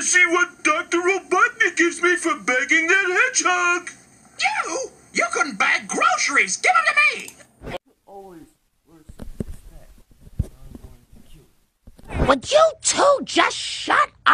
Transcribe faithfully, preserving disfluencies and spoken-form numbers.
to see what Doctor Robotnik gives me for bagging that hedgehog. You? You couldn't bag groceries. Give them to me. Always wears respect. I'm going to kill you. Would you two just shut up?